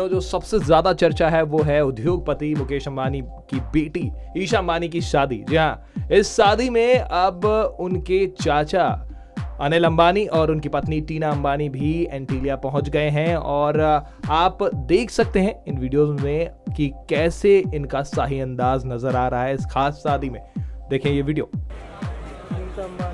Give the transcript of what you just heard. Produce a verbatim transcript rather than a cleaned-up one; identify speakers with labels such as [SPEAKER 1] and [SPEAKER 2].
[SPEAKER 1] में जो सबसे ज्यादा चर्चा है वो है उद्योगपति मुकेश अंबानी की बेटी ईशा अंबानी की शादी। जी हाँ, इस शादी में अब उनके चाचा अनिल अंबानी और उनकी पत्नी टीना अंबानी भी एंटीलिया पहुंच गए हैं और आप देख सकते हैं इन वीडियोस में कि कैसे इनका शाही अंदाज नजर आ रहा है इस खास शादी में। देखें ये वीडियो।